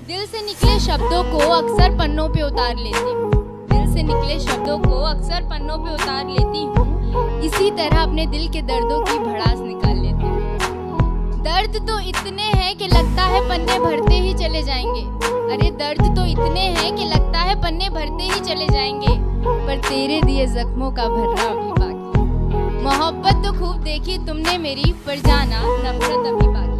दिल से निकले शब्दों को अक्सर पन्नों पे उतार लेती हूँ। दिल से निकले शब्दों को अक्सर पन्नों पे उतार लेती हूँ। इसी तरह अपने दिल के दर्दों की भड़ास निकाल लेती हूँ। दर्द तो इतने हैं कि लगता है पन्ने भरते ही चले जाएंगे। अरे दर्द तो इतने हैं कि लगता है पन्ने भरते ही चले जाएंगे। पर तेरे दिए जख्मों का भर्रा अभी बाकी। मोहब्बत तो खूब देखी तुमने मेरी, पर जाना नफरत अभी बाकी।